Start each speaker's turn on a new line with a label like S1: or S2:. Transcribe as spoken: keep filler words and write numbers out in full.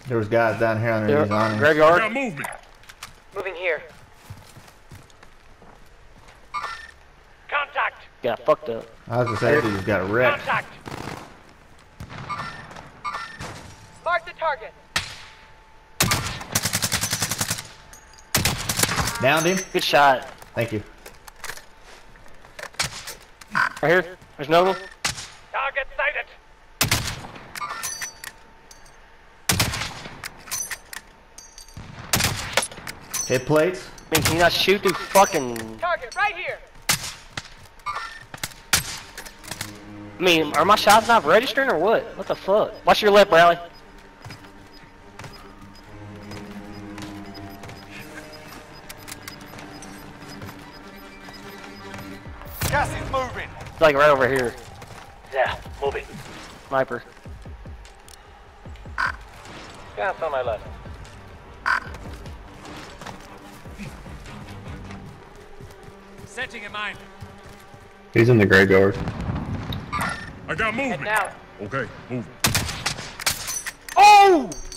S1: There was guys down here under
S2: There,
S1: these awnings.
S2: graveyard.
S3: Got movement.
S4: Moving here. Contact!
S2: Got fucked up.
S1: I was gonna say, dude's got a wreck.
S4: Contact! Mark the target.
S1: Downed him.
S2: Good shot.
S1: Thank you.
S2: Right here. There's Noble.
S4: Target sighted.
S1: Hit plates.
S2: I mean, can you not shoot through fucking...
S4: Target right here.
S2: I mean, are my shots not registering or what? What the fuck? Watch your left, Bradley.
S4: Gas is moving.
S2: It's like right over here.
S4: Yeah, moving.
S2: Sniper.
S4: Gas on my left. Setting a mine.
S5: He's in the graveyard.
S3: I got movement.
S4: Head now.
S3: Okay, move.
S2: Oh!